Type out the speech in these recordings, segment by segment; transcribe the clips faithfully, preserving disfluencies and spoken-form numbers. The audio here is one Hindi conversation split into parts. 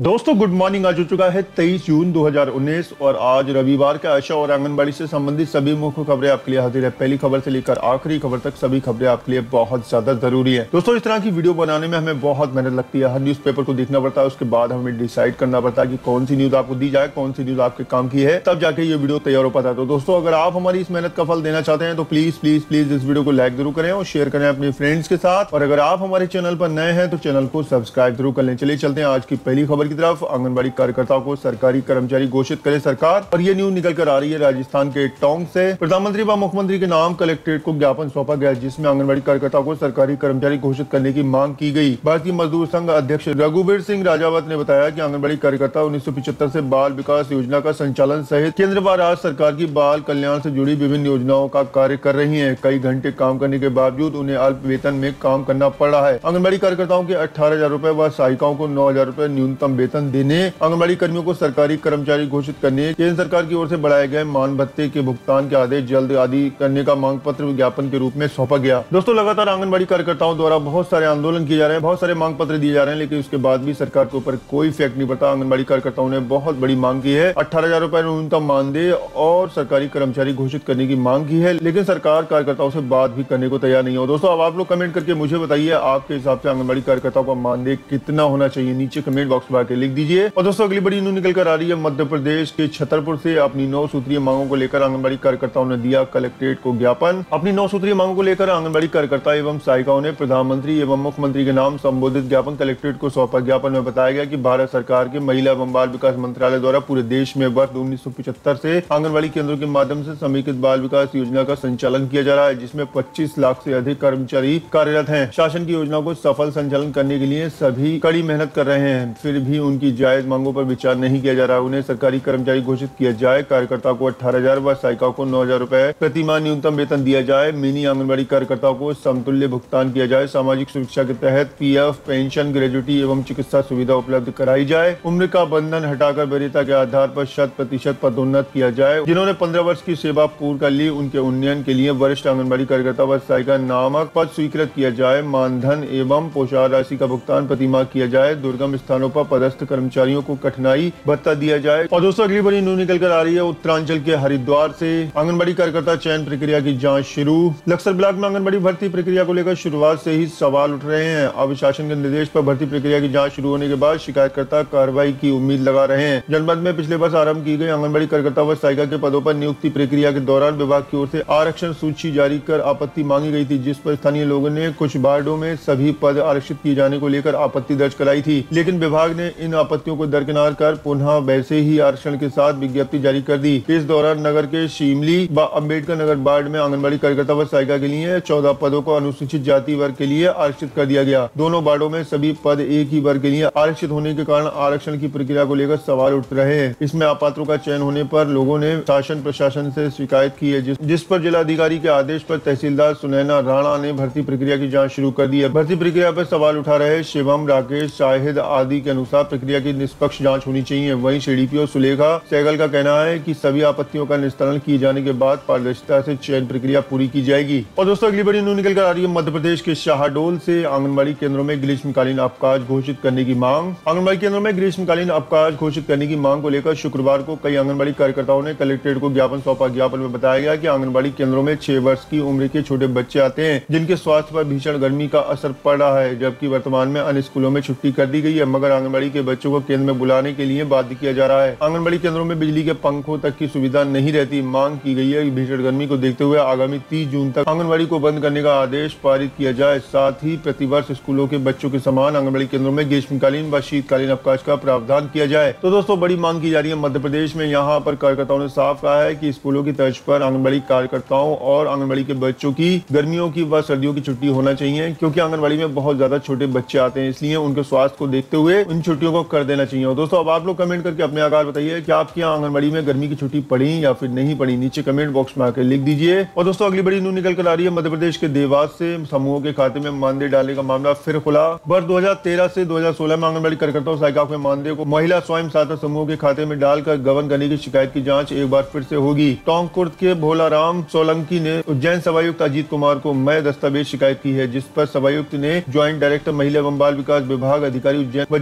दोस्तों गुड मॉर्निंग। आज हो चुका है तेईस जून दो हज़ार उन्नीस और आज रविवार का आशा और आंगनबाड़ी से संबंधित सभी मुख्य खबरें आपके लिए हाजिर है। पहली खबर से लेकर आखिरी खबर तक सभी खबरें आपके लिए बहुत ज्यादा जरूरी है। दोस्तों इस तरह की वीडियो बनाने में हमें बहुत मेहनत लगती है। हर न्यूज़पेपर को देखना पड़ता है, उसके बाद हमें डिसाइड करना पड़ता है कि कौन सी न्यूज आपको दी जाए, कौन सी न्यूज आपके काम की है, तब जाके ये वीडियो तैयार हो पाता है। तो दोस्तों अगर आप हमारी इस मेहनत का फल देना चाहते हैं तो प्लीज प्लीज प्लीज इस वीडियो को लाइक जरूर करें और शेयर करें अपने फ्रेंड्स के साथ। और अगर आप हमारे चैनल पर नए हैं तो चैनल को सब्सक्राइब जरूर कर लें। चलिए चलते हैं आज की पहली खबर की तरफ। आंगनबाड़ी कार्यकर्ताओं को सरकारी कर्मचारी घोषित करे सरकार, और ये न्यूज निकल कर आ रही है राजस्थान के टोंक से। प्रधानमंत्री व मुख्यमंत्री के नाम कलेक्ट्रेट को ज्ञापन सौंपा गया, जिसमें आंगनबाड़ी कार्यकर्ताओं को सरकारी कर्मचारी घोषित करने की मांग की गई। भारतीय मजदूर संघ अध्यक्ष रघुवीर सिंह राजावत ने बताया कि आंगनबाड़ी कार्यकर्ता उन्नीस सौ पिछहत्तर से बाल विकास योजना का संचालन सहित केंद्र व राज्य सरकार की बाल कल्याण से जुड़ी विभिन्न योजनाओं का कार्य कर रही है। कई घंटे काम करने के बावजूद उन्हें अल्प वेतन में काम करना पड़ रहा है। आंगनबाड़ी कार्यकर्ताओं के अठारह हजार रूपए व सहायिकाओं को नौ हजार रूपए न्यूनतम वेतन देने, आंगनबाड़ी कर्मियों को सरकारी कर्मचारी घोषित करने, केंद्र सरकार की ओर से बढ़ाए गए मान भत्ते के भुगतान के आदेश जल्द आदि करने का मांग पत्र विज्ञापन के रूप में सौंपा गया। दोस्तों लगातार आंगनबाड़ी कार्यकर्ताओं द्वारा बहुत सारे आंदोलन किए जा रहे हैं, बहुत सारे मांग पत्र दिए जा रहे हैं, लेकिन उसके बाद भी सरकार के ऊपर कोई इफेक्ट नहीं पड़ता। आंगनबाड़ी कार्यकर्ताओं ने बहुत बड़ी मांग की है, अठारह हजार रूपए न्यूनतम मानदेय और सरकारी कर्मचारी घोषित करने की मांग की है, लेकिन सरकार कार्यकर्ताओं से बात भी करने को तैयार नहीं हो। दोस्तों अब आप लोग कमेंट करके मुझे बताइए आपके हिसाब से आंगनबाड़ी कार्यकर्ताओं का मानदेय कितना होना चाहिए, नीचे कमेंट बॉक्स में आके लिख दीजिए। और दोस्तों अगली बड़ी न्यूज निकल कर आ रही है मध्य प्रदेश के छतरपुर से। अपनी नौ सूत्रीय मांगों को लेकर आंगनबाड़ी कार्यकर्ताओं ने दिया कलेक्ट्रेट को ज्ञापन। अपनी नौ सूत्रीय मांगों को लेकर आंगनबाड़ी कार्यकर्ता एवं सहायिकाओं ने प्रधानमंत्री एवं मुख्यमंत्री के नाम संबोधित ज्ञापन कलेक्ट्रेट को सौंपा। ज्ञापन में बताया गया कि भारत सरकार के महिला एवं बाल विकास मंत्रालय द्वारा पूरे देश में वर्ष उन्नीस सौ पिछहत्तर से आंगनबाड़ी केंद्रों के माध्यम से समेकित बाल विकास योजना का संचालन किया जा रहा है, जिसमें पच्चीस लाख से अधिक कर्मचारी कार्यरत हैं। शासन की योजना को सफल संचालन करने के लिए सभी कड़ी मेहनत कर रहे हैं, फिर भी उनकी जायज मांगों पर विचार नहीं किया जा रहा है। उन्हें सरकारी कर्मचारी घोषित किया जाए, कार्यकर्ता को अठारह हजार व सहायिकाओं को नौ हजार रूपए प्रति माह न्यूनतम वेतन दिया जाए, मिनी आंगनबाड़ी कार्यकर्ताओं को समतुल्य भुगतान किया जाए, सामाजिक सुरक्षा के तहत पीएफ, पेंशन, ग्रेजुटी एवं चिकित्सा सुविधा उपलब्ध कराई जाए, उम्र का बंधन हटाकर वरीयता के आधार पर शत प्रतिशत पदोन्नत किया जाए, जिन्होंने पंद्रह वर्ष की सेवा पूर्ण कर ली उनके उन्नयन के लिए वरिष्ठ आंगनबाड़ी कार्यकर्ता व सहायिका नामक पद स्वीकृत किया जाए, मानधन एवं पोषाहार राशि का भुगतान प्रति माह किया जाए, दुर्गम स्थानों पर पदस्थ कर्मचारियों को कठिनाई भत्ता दिया जाए। और दोस्तों अगली बड़ी न्यूज निकल कर आ रही है उत्तरांचल के हरिद्वार से। आंगनबाड़ी कार्यकर्ता चयन प्रक्रिया की जांच शुरू। लक्सर ब्लॉक में आंगनबाड़ी भर्ती प्रक्रिया को लेकर शुरुआत से ही सवाल उठ रहे हैं। अब शासन के निर्देश पर भर्ती प्रक्रिया की जांच शुरू होने के बाद शिकायतकर्ता कार्रवाई की उम्मीद लगा रहे हैं। जनपद में पिछले वर्ष आरंभ की गई आंगनबाड़ी कार्यकर्ता व सहायिका के पदों पर नियुक्ति प्रक्रिया के दौरान विभाग की ओर से आरक्षण सूची जारी कर आपत्ति मांगी गई थी, जिस पर स्थानीय लोगों ने कुछ वार्डों में सभी पद आरक्षित किए जाने को लेकर आपत्ति दर्ज कराई थी, लेकिन विभाग ने इन आपत्तियों को दरकिनार कर पुनः वैसे ही आरक्षण के साथ विज्ञप्ति जारी कर दी। इस दौरान नगर के शिमली व अम्बेडकर नगर वार्ड में आंगनबाड़ी कार्यकर्ता व सहायिका के लिए चौदह पदों को अनुसूचित जाति वर्ग के लिए आरक्षित कर दिया गया। दोनों वार्डों में सभी पद एक ही वर्ग के लिए आरक्षित होने के कारण आरक्षण की प्रक्रिया को लेकर सवाल उठ रहे हैं। इसमें अपात्रों का चयन होने पर लोगों ने शासन प्रशासन से शिकायत की है, जिस, जिस पर जिलाधिकारी के आदेश पर तहसीलदार सुनैना राणा ने भर्ती प्रक्रिया की जाँच शुरू कर दी है। भर्ती प्रक्रिया पर सवाल उठा रहे शिवम, राकेश, शाहिद आदि के अनुसार प्रक्रिया की निष्पक्ष जाँच होनी चाहिए। वहीं सीडीपीओ सुलेखा सहगल का कहना है कि सभी आपत्तियों का निस्तारण किए जाने के बाद पारदर्शिता से चयन प्रक्रिया पूरी की जाएगी। और दोस्तों अगली बड़ी न्यूज निकल कर आ रही है मध्य प्रदेश के शाहडोल से। आंगनबाड़ी केंद्रों में ग्रीष्मकालीन अवकाश घोषित करने की मांग। आंगनबाड़ी केंद्रों में ग्रीष्मकालीन अवकाश घोषित करने की मांग को लेकर शुक्रवार को कई आंगनबाड़ी कार्यकर्ताओं ने कलेक्ट्रेट को ज्ञापन सौंपा। ज्ञापन में बताया गया कि आंगनबाड़ी केंद्रों में छह वर्ष की उम्र के छोटे बच्चे आते हैं, जिनके स्वास्थ्य पर भीषण गर्मी का असर पड़ रहा है, जबकि वर्तमान में अन्य स्कूलों में छुट्टी कर दी गई है, मगर आंगनबाड़ी के बच्चों को केंद्र में बुलाने के लिए बाध्य किया जा रहा है। आंगनबाड़ी केंद्रों में बिजली के पंखों तक की सुविधा नहीं रहती। मांग की गई है कि भीषण गर्मी को देखते हुए आगामी तीस जून तक आंगनबाड़ी को बंद करने का आदेश पारित किया जाए। साथ ही प्रतिवर्ष स्कूलों के बच्चों के समान आंगनबाड़ी केंद्रों में ग्रीष्मकालीन व शीतकालीन अवकाश का प्रावधान किया जाए। तो दोस्तों बड़ी मांग की जा रही है मध्य प्रदेश में। यहाँ पर कार्यकर्ताओं ने साफ कहा है कि स्कूलों की तर्ज पर आंगनबाड़ी कार्यकर्ताओं और आंगनबाड़ी के बच्चों की गर्मियों की व सर्दियों की छुट्टी होना चाहिए, क्योंकि आंगनबाड़ी में बहुत ज्यादा छोटे बच्चे आते हैं, इसलिए उनके स्वास्थ्य को देखते हुए इन छुट्टियों को कर देना चाहिए। और दोस्तों अब आप लोग कमेंट करके अपने आकार बताइए कि आपकी आंगनबाड़ी में गर्मी की छुट्टी पड़ी या फिर नहीं पड़ी, नीचे कमेंट बॉक्स में आकर लिख दीजिए। और दोस्तों अगली बड़ी न्यूज निकल कर आ रही है मध्य प्रदेश के देवास से। समूहों के खाते में मानदेय डालने का मामला फिर खुला। वर्ष दो हजार तेरह से दो हजार सोलह में आंगनबाड़ी कार्यकर्ताओं सहायिकाओं के मानदेय को महिला स्वयं सहायता समूहों के खाते में डालकर गबन करने की शिकायत की जांच एक बार फिर से होगी। टोंक कुर्द के भोलाराम सोलंकी ने उज्जैन सभायुक्त अजीत कुमार को मय दस्तावेज शिकायत की है, जिस पर सभायुक्त ने ज्वाइंट डायरेक्टर महिला एवं बाल विकास विभाग अधिकारी उज्जैन व जिला कार्यक्रम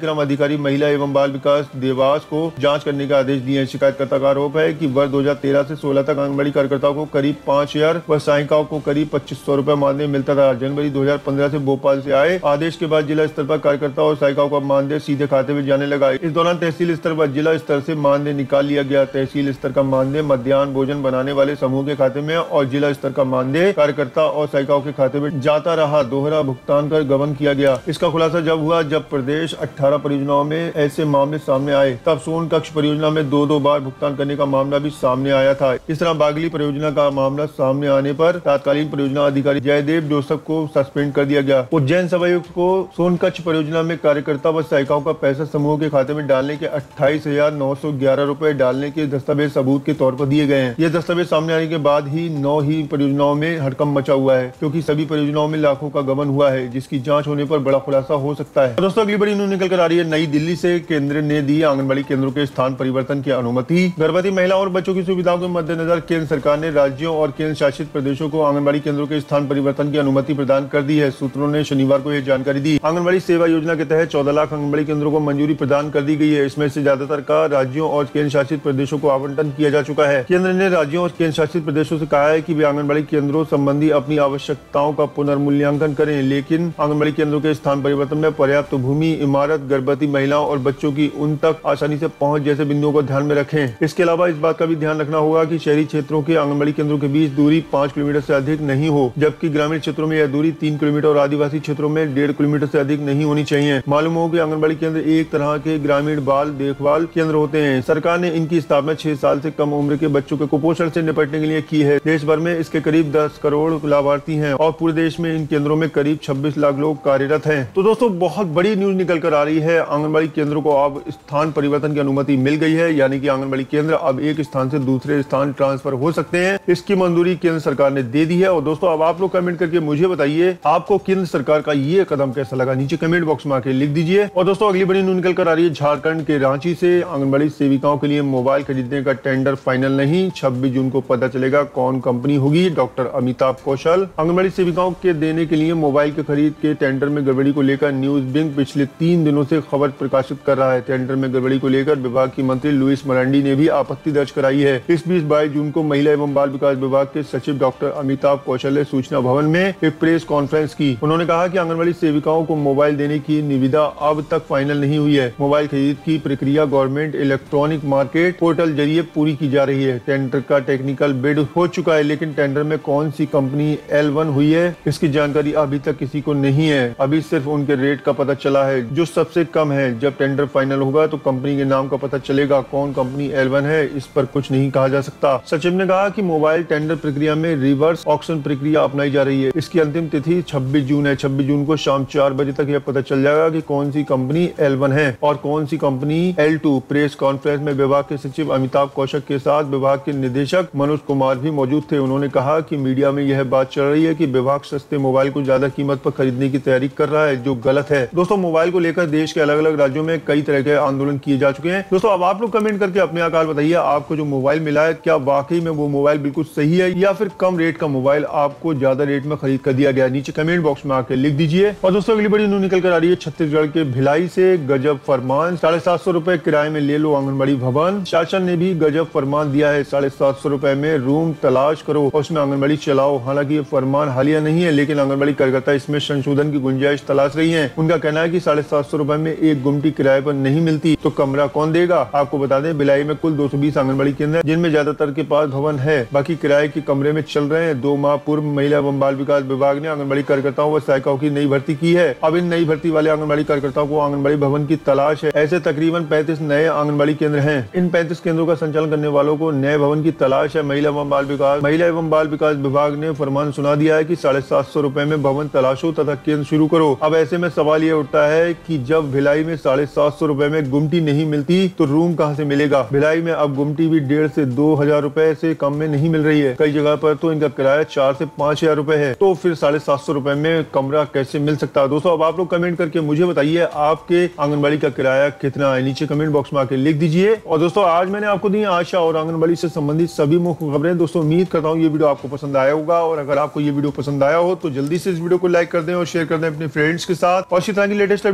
कार्यक्रम अधिकारी महिला एवं बाल विकास देवास को जांच करने का आदेश दिए। शिकायतकर्ता का आरोप है कि वर्ष दो हजार तेरह से सोलह तक आंगनबाड़ी कार्यकर्ताओं को करीब पाँच हजार व सहायिकाओं को करीब पच्चीस सौ रूपए मानदेय मिलता था। जनवरी दो हजार पंद्रह से भोपाल से आए आदेश के बाद जिला स्तर पर कार्यकर्ता और सहायिकाओं का मानदेय सीधे खाते में जाने लगा। इस दौरान तहसील स्तर पर जिला स्तर से मानदेय निकाल लिया गया। तहसील स्तर का मानदेय मध्याह्न भोजन बनाने वाले समूह के खाते में और जिला स्तर का मानदेय कार्यकर्ता और सहायिकाओं के खाते में जाता रहा। दोहरा भुगतान कर गबन किया गया। इसका खुलासा जब हुआ जब प्रदेश अठारह परियोजनाओं में ऐसे मामले सामने आए। तब सोन कक्ष परियोजना में दो दो बार भुगतान करने का मामला भी सामने आया था। इस तरह बागली परियोजना का मामला सामने आने पर तत्कालीन परियोजना अधिकारी जयदेव जोसफ को सस्पेंड कर दिया गया। उज्जैन सभायुक्त को सोन कक्ष परियोजना में कार्यकर्ता व सहायिकाओं का पैसा समूह के खाते में डालने के अट्ठाईस हजार नौ सौ ग्यारह रूपए डालने के दस्तावेज सबूत के तौर पर दिए गए हैं। ये दस्तावेज सामने आने के बाद ही नौ ही परियोजनाओं में हड़कंप मचा हुआ है, क्योंकि सभी परियोजनाओं में लाखों का गबन हुआ है, जिसकी जांच होने पर बड़ा खुलासा हो सकता है। दोस्तों अगली बड़ी न्यूज निकल कर आ रही है। नई दिल्ली से केंद्र ने दी आंगनबाड़ी केंद्रों के स्थान परिवर्तन की अनुमति। गर्भवती महिलाओं और बच्चों की सुविधाओं के मद्देनजर केंद्र सरकार ने राज्यों और केंद्र शासित प्रदेशों को आंगनबाड़ी केंद्रों के स्थान परिवर्तन की अनुमति प्रदान कर दी है। सूत्रों ने शनिवार को यह जानकारी दी। आंगनबाड़ी सेवा योजना के तहत चौदह लाख आंगनबाड़ी केंद्रों को मंजूरी प्रदान कर दी गई है। इसमें से ज्यादातर का राज्यों और केंद्र शासित प्रदेशों को आवंटन किया जा चुका है। केंद्र ने राज्यों और केंद्र शासित प्रदेशों से कहा है कि वे आंगनबाड़ी केंद्रों संबंधी अपनी आवश्यकताओं का पुनर्मूल्यांकन करें, लेकिन आंगनबाड़ी केंद्रों के स्थान परिवर्तन में पर्याप्त भूमि, इमारत, गर्भवती महिलाओं और बच्चों की उन तक आसानी से पहुंच जैसे बिंदुओं को ध्यान में रखें। इसके अलावा इस बात का भी ध्यान रखना होगा कि शहरी क्षेत्रों के आंगनबाड़ी केंद्रों के बीच दूरी पाँच किलोमीटर से अधिक नहीं हो, जबकि ग्रामीण क्षेत्रों में यह दूरी तीन किलोमीटर और आदिवासी क्षेत्रों में डेढ़ किलोमीटर से अधिक नहीं होनी चाहिए। मालूम हो कि आंगनबाड़ी केंद्र एक तरह के ग्रामीण बाल देखभाल केंद्र होते हैं। सरकार ने इनकी स्थापना छह साल से कम उम्र के बच्चों के कुपोषण से निपटने के लिए की है। देश भर में इसके करीब दस करोड़ लाभार्थी हैं और पूरे देश में इन केंद्रों में करीब छब्बीस लाख लोग कार्यरत हैं। तो दोस्तों बहुत बड़ी न्यूज निकल कर आ रही है। आंगनबाड़ी केंद्रों को अब स्थान परिवर्तन की अनुमति मिल गई है, यानी कि आंगनबाड़ी केंद्र अब एक स्थान से दूसरे स्थान ट्रांसफर हो सकते हैं। इसकी मंजूरी केंद्र सरकार ने दे दी है। और दोस्तों अब आप लोग कमेंट करके मुझे बताइए आपको केंद्र सरकार का ये कदम कैसा लगा, नीचे कमेंट बॉक्स में आके लिख दीजिए। और दोस्तों अगली बड़ी न्यूज निकल कर आ रही है। झारखंड के रांची से आंगनबाड़ी सेविकाओं के लिए मोबाइल खरीदने का टेंडर फाइनल नहीं, छब्बीस जून को पता चलेगा कौन कंपनी होगी। डॉक्टर अमिताभ कौशल। आंगनबाड़ी सेविकाओं के देने के लिए मोबाइल के खरीद के टेंडर में गड़बड़ी को लेकर न्यूज बिंग पिछले तीन दिनों से खबर प्रकाशित कर रहा है। टेंडर में गड़बड़ी को लेकर विभाग की मंत्री लुइस मरांडी ने भी आपत्ति दर्ज कराई है। इस बीच बाईस जून को महिला एवं बाल विकास विभाग के सचिव डॉक्टर अमिताभ कौशल ने सूचना भवन में एक प्रेस कॉन्फ्रेंस की। उन्होंने कहा कि आंगनबाड़ी सेविकाओं को मोबाइल देने की निविदा अब तक फाइनल नहीं हुई है। मोबाइल खरीद की प्रक्रिया गवर्नमेंट इलेक्ट्रॉनिक मार्केट पोर्टल जरिए पूरी की जा रही है। टेंडर का टेक्निकल बिड हो चुका है, लेकिन टेंडर में कौन सी कंपनी एल वन हुई है इसकी जानकारी अभी तक किसी को नहीं है। अभी सिर्फ उनके रेट का पता चला है जो सबसे कम है। जब टेंडर फाइनल होगा तो कंपनी के नाम का पता चलेगा। कौन कंपनी एल वन है इस पर कुछ नहीं कहा जा सकता। सचिव ने कहा कि मोबाइल टेंडर प्रक्रिया में रिवर्स ऑक्शन प्रक्रिया अपनाई जा रही है। इसकी अंतिम तिथि छब्बीस जून है। छब्बीस जून को शाम चार बजे तक यह पता चल जाएगा कि कौन सी कंपनी एल वन है और कौन सी company L two. Press conference में विभाग के सचिव अमिताभ कौशल के साथ विभाग के निदेशक मनोज कुमार भी मौजूद थे। उन्होंने कहा कि मीडिया में यह बात चल रही है कि विभाग सस्ते मोबाइल को ज्यादा कीमत पर खरीदने की तैयारी कर रहा है, जो गलत है। दोस्तों मोबाइल को लेकर देश के अलग अलग राज्यों में कई तरह के आंदोलन किए जा चुके हैं। दोस्तों अब आप लोग कमेंट करके अपने आकार बताइए आपको जो मोबाइल मिला है क्या वाकई में वो मोबाइल बिल्कुल सही है या फिर कम रेट का मोबाइल आपको ज्यादा रेट में खरीद कर दिया गया। नीचे कमेंट बॉक्स में आकर लिख दीजिए। और दोस्तों अगली बड़ी न्यूज निकल कर आ रही है। छत्तीसगढ़ के भिलाई से गजब फरमान, साढ़े सात सौ रूपए किराए में ले लो आंगनबाड़ी भवन। शासन ने भी गजब फरमान दिया है। साढ़े सात सौ रूपए में रूम तलाश करो और उसमें आंगनबाड़ी चलाओ। हालांकि ये फरमान हालिया नहीं है, लेकिन आंगनबाड़ी कार्यकर्ता इसमें संशोधन की गुंजाइश तलाश रही है। उनका कहना है कि साढ़े सात सौ रूपए में एक गुमटी किराए पर नहीं मिलती तो कमरा कौन देगा। आपको बता दें भिलाई में कुल दो सौ बीस आंगनबाड़ी केंद्र है, जिनमें ज्यादातर के पास भवन है, बाकी किराए के कमरे में चल रहे हैं। दो माह पूर्व महिला एवं बाल विकास विभाग ने आंगनबाड़ी कार्यकर्ताओं व सहायिकाओं की नई भर्ती की है। अब इन नई भर्ती वाले आंगनबाड़ी कार्यकर्ताओं को आंगनबाड़ी भवन की तलाश है। ऐसे तकरीबन पैंतीस नए आंगनबाड़ी केंद्र हैं। इन पैंतीस केंद्रों का संचालन करने वालों को नए भवन की तलाश है। महिला एवं बाल विकास महिला एवं बाल विकास विभाग ने फरमान सुना दिया है कि साढ़े सात सौ रूपए में भवन तलाशो तथा केंद्र शुरू करो। अब ऐसे में सवाल ये उठता है कि जब भिलाई में साढ़े सात सौ रूपए में गुमटी नहीं मिलती तो रूम कहाँ से मिलेगा। भिलाई में अब गुमटी भी डेढ़ से दो हजार रूपए से कम में नहीं मिल रही है। कई जगह पर तो इनका किराया चार से पाँच हजार रूपए है। तो फिर साढ़े सात सौ रूपए में कमरा कैसे मिल सकता है। दोस्तों अब आप लोग कमेंट करके मुझे बताइए आपके आंगनबाड़ी का किराया कितना है। नीचे कमेंट बॉक्स में आके लिख दीजिए। और दोस्तों आज मैंने आपको दी आशा और आंगनबाड़ी से संबंधित सभी मुख्य खबरें। दोस्तों उम्मीद करता हूँ ये वीडियो आपको पसंद आया होगा, और अगर आपको ये वीडियो पसंद आया हो तो जल्दी से इस वीडियो को लाइक कर दें और शेयर कर दें अपने फ्रेंड्स के साथ। और इसी तरह की लेटेस्ट अपडेट सबसे पहले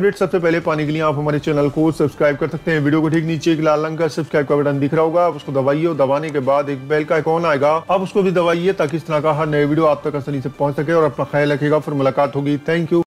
पहले पाने के लिए आप हमारे चैनल को सब्सक्राइब कर सकते हैं। वीडियो को ठीक नीचे एक लाल रंग का सब्सक्राइब का बटन दिख रहा होगा, आप उसको दबाइए और दबाने के बाद एक बेल का आइकॉन आएगा, आप उसको भी दबाइए ताकि इस तरह का हर नए वीडियो आप तक आसानी से पहुंच सके। और अपना ख्याल रखिएगा, फिर मुलाकात होगी। Thank you.